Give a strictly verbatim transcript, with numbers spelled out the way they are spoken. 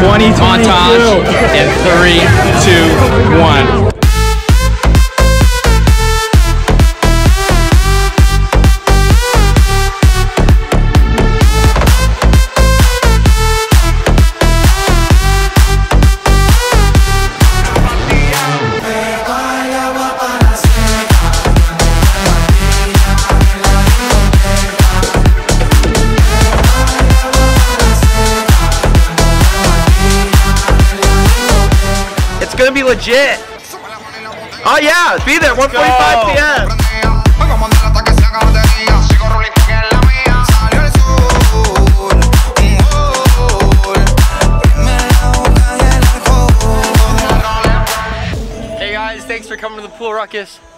twenty twenty-two. Montage in three, two, one. It's gonna be legit. Oh yeah, be there, one forty-five p m Hey guys, thanks for coming to the Pool Ruckus.